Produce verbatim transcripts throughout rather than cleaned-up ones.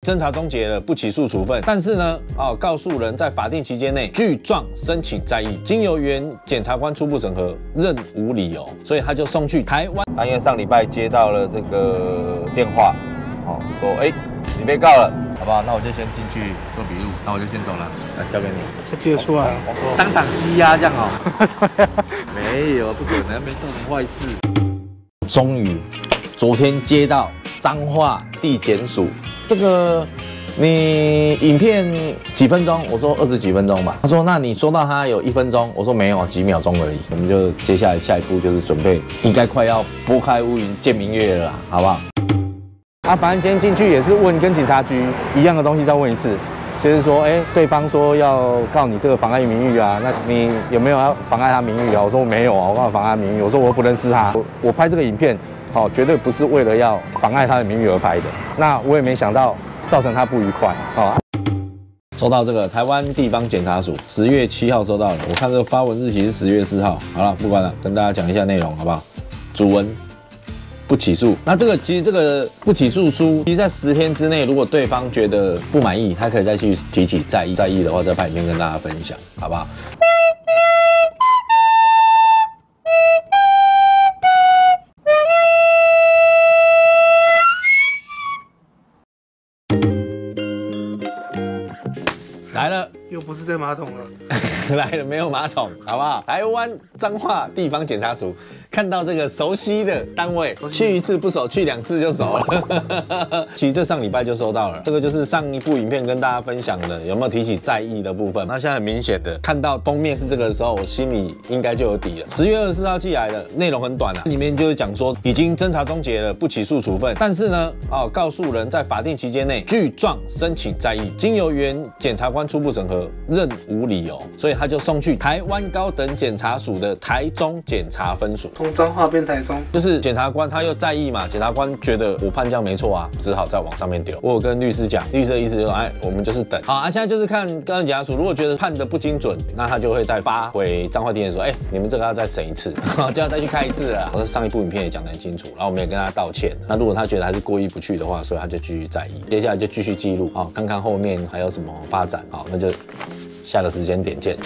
侦查终结了，不起诉处分，但是呢，哦，告诉人在法定期间内具状申请再议，经由原检察官初步审核，认无理由，所以他就送去台湾。他因为上礼拜接到了这个电话，哦，说哎、欸，你被告了，好不好？那我就先进去做笔录，那我就先走了，来交给你。 他接得出来， 当场羁押这样哦？没有，不可能，没做什么坏事。终于，昨天接到彰化地检署这个。你影片几分钟？我说二十几分钟吧。他说，那你说到他有一分钟，我说没有，几秒钟而已。我们就接下来下一步就是准备，应该快要拨开乌云见明月了啦，好不好？ 啊，反正今天进去也是问跟警察局一样的东西，再问一次，就是说，哎、欸，对方说要告你这个妨碍名誉啊，那你有没有要妨碍他名誉啊？我说没有啊，我干嘛妨碍名誉？我说我不认识他，我, 我拍这个影片，哦，绝对不是为了要妨碍他的名誉而拍的。那我也没想到。造成他不愉快哦。 收到这个台湾地方检察署十月七号收到了，我看这个发文日期是十月四号。好了，不管了，跟大家讲一下内容好不好？主文不起诉，那这个其实这个不起诉书，其实在十天之内，如果对方觉得不满意，他可以再去提起再议，再议的话再拍影片跟大家分享，好不好？来了， 又不是在马桶了。 来了，没有马桶，好不好？台湾彰化地方检察署看到这个熟悉的单位，去一次不熟，去两次就熟了。其实这上礼拜就收到了，这个就是上一部影片跟大家分享的，有没有提起再议的部分？那现在很明显的看到封面是这个的时候，我心里应该就有底了。十月二十四号寄来的，内容很短啊，里面就是讲说已经侦查终结了，不起诉处分，但是呢，哦，告诉人在法定期间内具状申请再议，经由原检察官初步审核，认无理由，所以他就送去台湾高等检察署的台中检察分署。 从彰化变台中， 就是检察官他又在意嘛，检察官觉得我判这样没错啊，只好再往上面丢。我有跟律师讲，律师的意思就是说，哎，我们就是等。好啊，现在就是看高等检察署，如果觉得判的不精准，那他就会再发回彰化地检说，哎，你们这个要再审一次，就要再去开一次了。我上一部影片也讲得很清楚，然后我们也跟他道歉。那如果他觉得还是过意不去的话，所以他就继续在意。接下来就继续记录啊，看看后面还有什么发展。好，那就下个时间点见。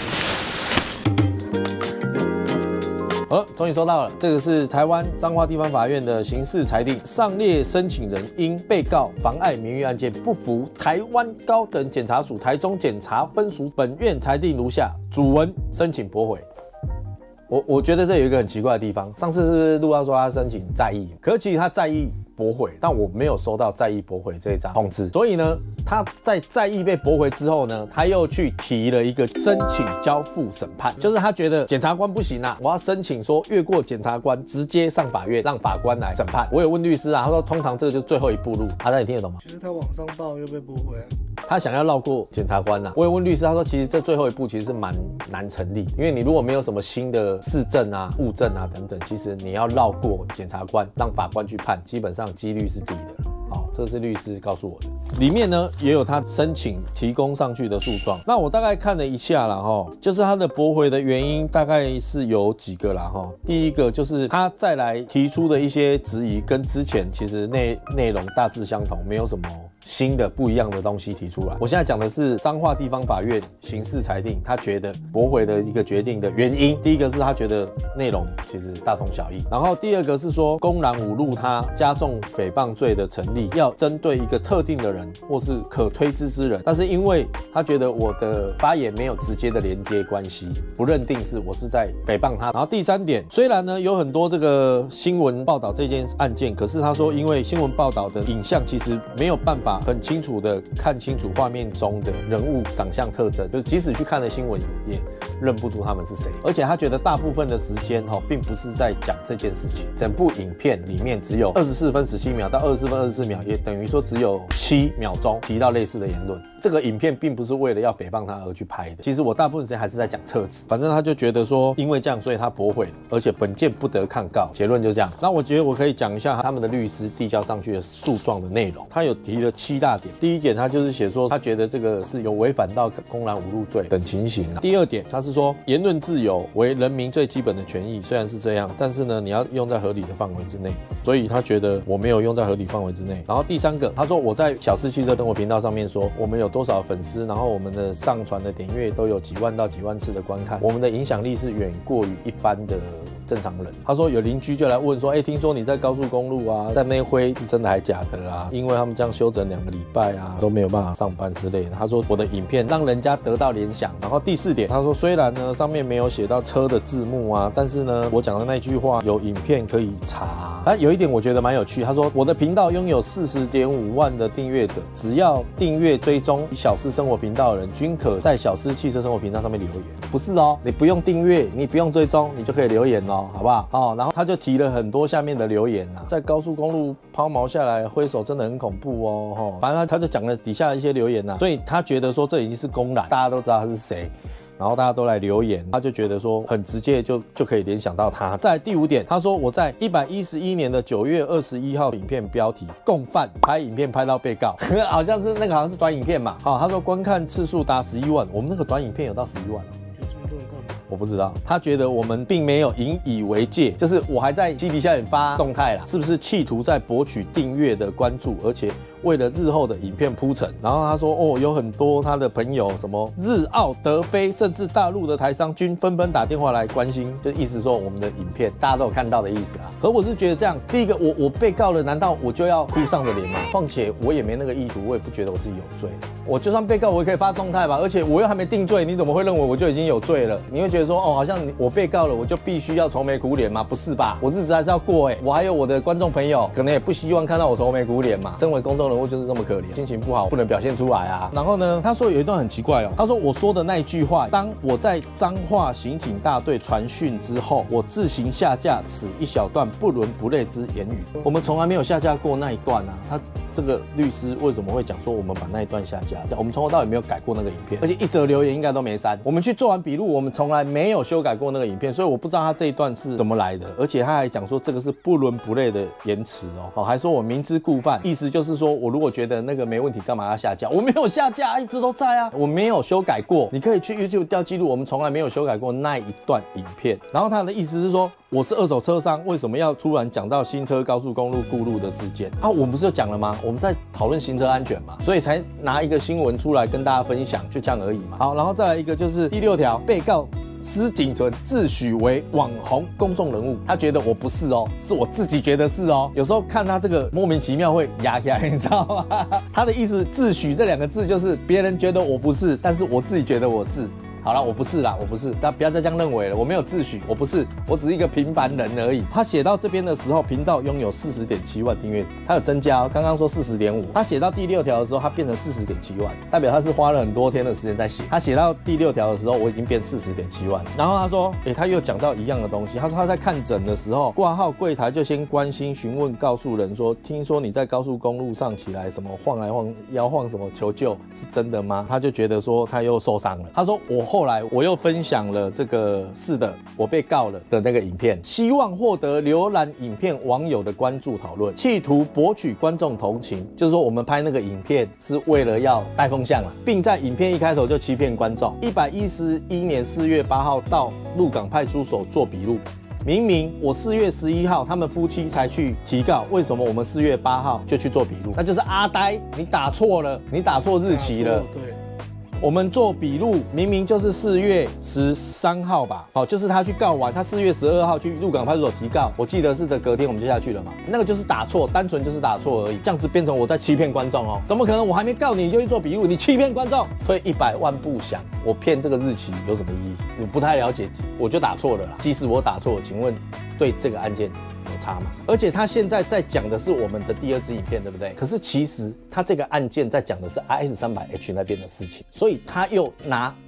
好，终于收到了，这个是台湾彰化地方法院的刑事裁定，上列申请人因被告妨碍名誉案件不服台湾高等检察署台中检察分署本院裁定如下，主文申请驳回。我我觉得这有一个很奇怪的地方，上次是陆到说他申请再议，可是其实他再议驳回，但我没有收到再议驳回这一张通知，所以呢，他在再议被驳回之后呢，他又去提了一个申请交付审判，就是他觉得检察官不行啊，我要申请说越过检察官直接上法院，让法官来审判。我有问律师啊，他说通常这个就是最后一步路，他那你听得懂吗？ 就是他往上报又被驳回啊。 他想要绕过检察官啊，我有问律师，他说其实这最后一步其实是蛮难成立，因为你如果没有什么新的事证啊、物证啊等等，其实你要绕过检察官，让法官去判，基本上几率是低的。好，这是律师告诉我的。里面呢也有他申请提供上去的诉状，那我大概看了一下啦齁，就是他的驳回的原因大概是有几个啦齁。第一个就是他再来提出的一些质疑，跟之前其实内内容大致相同，没有什么新的不一样的东西提出来。我现在讲的是彰化地方法院刑事裁定，他觉得驳回的一个决定的原因。第一个是他觉得内容其实大同小异，然后第二个是说公然侮辱他加重诽谤罪的成立，要针对一个特定的人或是可推知之人，但是因为他觉得我的发言没有直接的连接关系，不认定是我是在诽谤他。然后第三点，虽然呢有很多这个新闻报道这件案件，可是他说因为新闻报道的影像其实没有办法很清楚的看清楚画面中的人物长相特征，就即使去看了新闻也认不出他们是谁。而且他觉得大部分的时间哈，并不是在讲这件事情，整部影片里面只有二十四分十七秒到二十四分二十四秒，也等于说只有七秒钟提到类似的言论。 这个影片并不是为了要诽谤他而去拍的。其实我大部分时间还是在讲车子，反正他就觉得说，因为这样，所以他驳回了，而且本件不得抗告，结论就这样。那我觉得我可以讲一下他们的律师递交上去的诉状的内容，他有提了七大点。第一点，他就是写说，他觉得这个是有违反到公然侮辱罪等情形啊。第二点，他是说言论自由为人民最基本的权益，虽然是这样，但是呢，你要用在合理的范围之内，所以他觉得我没有用在合理范围之内。然后第三个，他说我在小司汽车生活频道上面说，我们有多少粉丝，然后我们的上传的点阅都有几万到几万次的观看，我们的影响力是远过于一般的正常人。他说有邻居就来问说，哎、欸，听说你在高速公路啊，在内挥是真的还假的啊？因为他们这样休整两个礼拜啊，都没有办法上班之类的。他说我的影片让人家得到联想。然后第四点，他说虽然呢上面没有写到车的字幕啊，但是呢我讲的那句话有影片可以查、啊。但有一点我觉得蛮有趣，他说我的频道拥有四十点五万的订阅者，只要订阅追踪小司生活频道的人，均可在小司汽车生活频道上面留言。不是哦，你不用订阅，你不用追踪，你就可以留言哦，好不好？哦，然后他就提了很多下面的留言啊，在高速公路抛锚下来挥手真的很恐怖哦，哦反正他他就讲了底下的一些留言啊，所以他觉得说这已经是公然，大家都知道他是谁。然后大家都来留言，他就觉得说很直接就就可以联想到他。再来第五点，他说我在一百一十一年的九月二十一号影片标题共犯拍影片拍到被告，好像是那个好像是短影片嘛。好，他说观看次数达十一万，我们那个短影片有到十一万哦。 有这么多人干嘛？ 我不知道，他觉得我们并没有引以为戒，就是我还在基底下面发动态啦，是不是企图在博取订阅的关注，而且为了日后的影片铺陈。然后他说哦，有很多他的朋友什么日澳德非，甚至大陆的台商均纷纷打电话来关心，就意思说我们的影片大家都有看到的意思啊。可我是觉得这样，第一个我我被告了，难道我就要哭丧着脸吗？况且我也没那个意图，我也不觉得我自己有罪。我就算被告，我也可以发动态吧，而且我又还没定罪，你怎么会认为我就已经有罪了？你会觉得说哦，好像我被告了，我就必须要愁眉苦脸吗？不是吧？我日子还是要过哎、欸，我还有我的观众朋友，可能也不希望看到我愁眉苦脸嘛。身为公众人物就是这么可怜，心情不好不能表现出来啊。然后呢，他说有一段很奇怪哦，他说我说的那一句话，当我在彰化刑警大队传讯之后，我自行下架此一小段不伦不类之言语。我们从来没有下架过那一段啊。他这个律师为什么会讲说我们把那一段下架？我们从头到尾没有改过那个影片，而且一则留言应该都没删。我们去做完笔录，我们从来没有修改过那个影片，所以我不知道他这一段是怎么来的。而且他还讲说这个是不伦不类的言辞哦，好，还说我明知故犯，意思就是说我如果觉得那个没问题，干嘛要下架？我没有下架，一直都在啊，我没有修改过。你可以去 YouTube 调记录，我们从来没有修改过那一段影片。然后他的意思是说，我是二手车商，为什么要突然讲到新车高速公路故路的事件啊？我们不是就讲了吗？我们在讨论行车安全嘛，所以才拿一个新闻出来跟大家分享，就这样而已嘛。好，然后再来一个就是第六条，被告施景纯自诩为网红公众人物，他觉得我不是哦，是我自己觉得是哦。有时候看他这个莫名其妙会压起来，你知道吗？他的意思自诩这两个字就是别人觉得我不是，但是我自己觉得我是。好了，我不是啦，我不是，大家不要再这样认为了。我没有自诩，我不是，我只是一个平凡人而已。他写到这边的时候，频道拥有四十点七万订阅者，他有增加哦，刚刚说四十点五，他写到第六条的时候，他变成四十点七万，代表他是花了很多天的时间在写。他写到第六条的时候，我已经变四十点七万。然后他说，哎、欸，他又讲到一样的东西，他说他在看诊的时候，挂号柜台就先关心询问，告诉人说，听说你在高速公路上起来什么晃来晃摇晃什么求救，是真的吗？他就觉得说他又受伤了。他说我后来我又分分享了这个是的，我被告了的那个影片，希望获得浏览影片网友的关注讨论，企图博取观众同情，就是说我们拍那个影片是为了要带风向啦，并在影片一开头就欺骗观众。一百一十一年四月八号到鹿港派出所做笔录，明明我四月十一号他们夫妻才去提告，为什么我们四月八号就去做笔录？那就是阿呆，你打错了，你打错日期了。 对。 我们做笔录明明就是四月十三号吧，好，就是他去告完，他四月十二号去鹿港派出所提告，我记得是的，隔天我们就下去了嘛，那个就是打错，单纯就是打错而已，这样子变成我在欺骗观众哦，怎么可能？我还没告你，你就去做笔录，你欺骗观众，退一百万步想，我骗这个日期有什么意义？我不太了解，我就打错了啦。即使我打错了，请问对这个案件有差吗？而且他现在在讲的是我们的第二支影片，对不对？可是其实他这个案件在讲的是 R S 三百 H 那边的事情，所以他又拿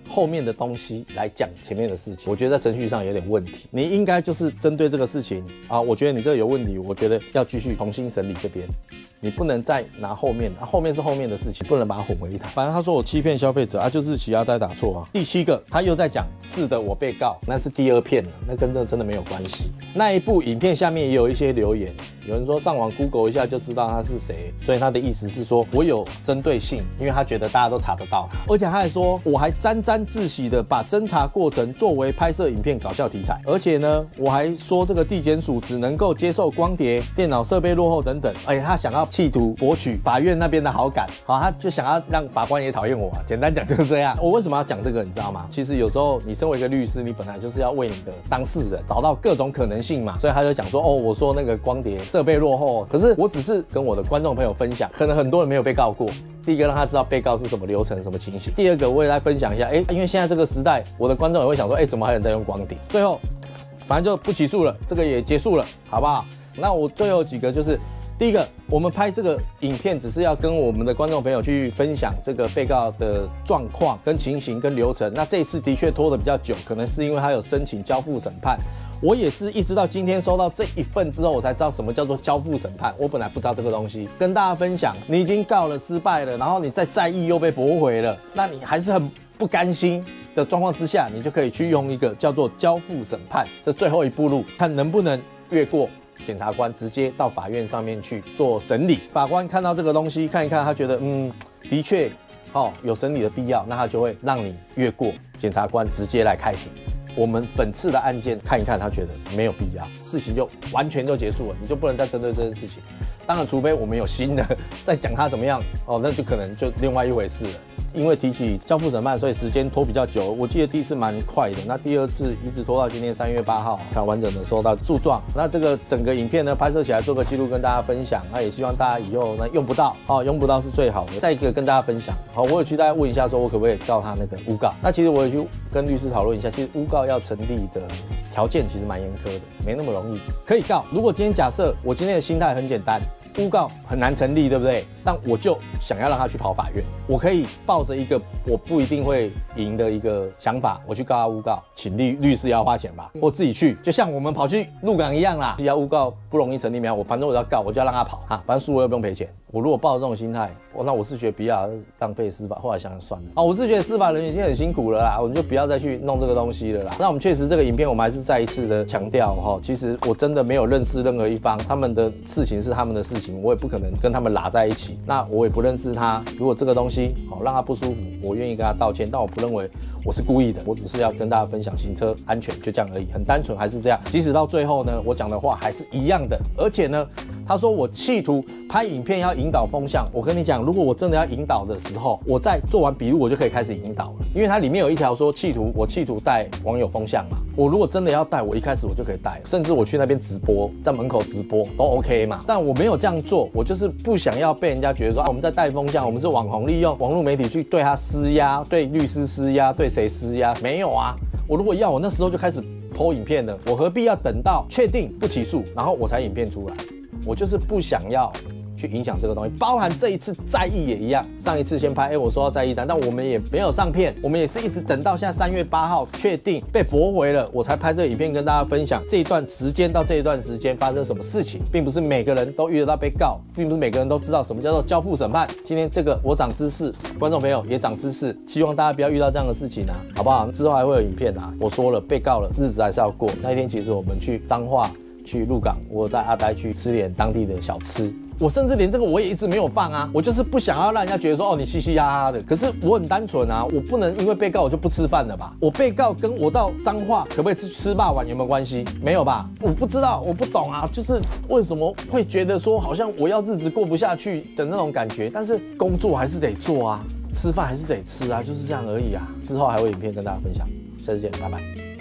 后面的东西来讲前面的事情，我觉得在程序上有点问题。你应该就是针对这个事情啊，我觉得你这个有问题，我觉得要继续重新审理这边，你不能再拿后面，啊、后面是后面的事情，不能把它混为一谈。反正他说我欺骗消费者啊，就日期压呆打错啊。第七个，他又在讲是的，我被告，那是第二片了，那跟这真的没有关系。那一部影片下面也有一些留言，有人说上网 Google 一下就知道他是谁，所以他的意思是说我有针对性，因为他觉得大家都查得到他，而且他还说我还沾沾自喜的把侦查过程作为拍摄影片搞笑题材，而且呢，我还说这个地检署只能够接受光碟、电脑设备落后等等，而且他想要企图博取法院那边的好感，好，他就想要让法官也讨厌我啊，简单讲就是这样。我为什么要讲这个，你知道吗？其实有时候你身为一个律师，你本来就是要为你的当事人找到各种可能性嘛，所以他就讲说，哦，我说那个光碟设备落后，可是我只是跟我的观众朋友分享，可能很多人没有被告过。第一个让他知道被告是什么流程、什么情形。第二个我也来分享一下，哎，因为现在这个时代，我的观众也会想说，哎，怎么还有人在用光碟？最后，反正就不起诉了，这个也结束了，好不好？那我最后几个就是。第一个，我们拍这个影片只是要跟我们的观众朋友去分享这个被告的状况、跟情形、跟流程。那这一次的确拖得比较久，可能是因为他有申请交付审判。我也是一直到今天收到这一份之后，我才知道什么叫做交付审判。我本来不知道这个东西，跟大家分享。你已经告了失败了，然后你再再议又被驳回了，那你还是很不甘心的状况之下，你就可以去用一个叫做交付审判这最后一步路，看能不能越过。检察官直接到法院上面去做审理，法官看到这个东西看一看，他觉得嗯，的确，哦，有审理的必要，那他就会让你越过检察官直接来开庭。我们本次的案件看一看，他觉得没有必要，事情就完全就结束了，你就不能再针对这件事情。当然，除非我们有新的再讲他怎么样哦，那就可能就另外一回事了。因为提起交付审判，所以时间拖比较久。我记得第一次蛮快的，那第二次一直拖到今天三月八号才完整的收到诉状。那这个整个影片呢拍摄起来做个记录跟大家分享，那也希望大家以后呢用不到哦，用不到是最好的。再一个跟大家分享，好，我有去大家问一下说我可不可以告他那个诬告？那其实我有去跟律师讨论一下，其实诬告要成立的条件其实蛮严苛的，没那么容易。可以告，如果今天假设我今天的心态很简单。诬告很难成立，对不对？但我就想要让他去跑法院，我可以抱着一个我不一定会赢的一个想法，我去告他诬告，请律律师也要花钱吧，或自己去，就像我们跑去鹿港一样啦。要诬告不容易成立，没有，我反正我要告，我就要让他跑啊，反正输我又不用赔钱。我如果抱着这种心态，那我是觉得不要浪费司法，后来想想算了啊，我是觉得司法人员已经很辛苦了啦，我们就不要再去弄这个东西了啦。那我们确实这个影片，我们还是再一次的强调哈，其实我真的没有认识任何一方，他们的事情是他们的事情，我也不可能跟他们拉在一起。那我也不认识他，如果这个东西好让他不舒服，我愿意跟他道歉，但我不认为我是故意的，我只是要跟大家分享行车安全，就这样而已，很单纯，还是这样。即使到最后呢，我讲的话还是一样的，而且呢，他说我企图拍影片要引导风向，我跟你讲，如果我真的要引导的时候，我在做完笔录我就可以开始引导了，因为它里面有一条说企图，我企图带网友风向嘛，我如果真的要带，我一开始我就可以带，甚至我去那边直播，在门口直播都 OK 嘛，但我没有这样做，我就是不想要被人家觉得说啊我们在带风向，我们是网红，利用网络媒体去对他施压，对律师施压，对谁施压？没有啊，我如果要，我那时候就开始 po 影片了，我何必要等到确定不起诉，然后我才影片出来？我就是不想要去影响这个东西，包含这一次在役也一样。上一次先拍，哎、欸，我收到在役单，但我们也没有上片，我们也是一直等到现在三月八号确定被驳回了，我才拍这个影片跟大家分享这一段时间到这一段时间发生什么事情，并不是每个人都遇得到被告，并不是每个人都知道什么叫做交付审判。今天这个我长知识，观众朋友也长知识，希望大家不要遇到这样的事情啊，好不好？之后还会有影片啊，我说了，被告了，日子还是要过。那一天其实我们去彰化。去鹿港，我带阿呆去吃点当地的小吃，我甚至连这个我也一直没有放啊，我就是不想要让人家觉得说哦你嘻嘻哈哈的，可是我很单纯啊，我不能因为被告我就不吃饭了吧？我被告跟我到彰化可不可以吃吃霸碗有没有关系？没有吧？我不知道，我不懂啊，就是为什么会觉得说好像我要日子过不下去的那种感觉，但是工作还是得做啊，吃饭还是得吃啊，就是这样而已啊。之后还会有影片跟大家分享，下次见，拜拜。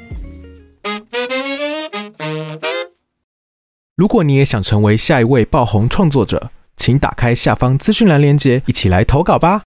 如果你也想成为下一位爆红创作者，请打开下方资讯栏连结，一起来投稿吧。